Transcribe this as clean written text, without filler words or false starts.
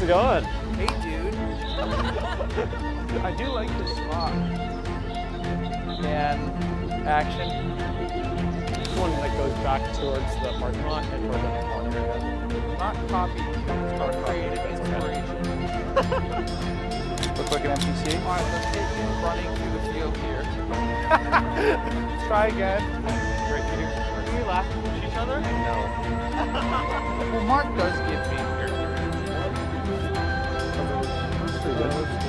it going? Hey, dude. I do like this spot. And action. This one that goes back towards the parking lot and towards the pond area. Not copy. Not Creative copy, that's inspiration. Look like an NPC. Alright, let's get you running through the field here. Let's try again. Right, Peter. Are we laughing at each other? No. Well, Mark does give me. That's pretty good.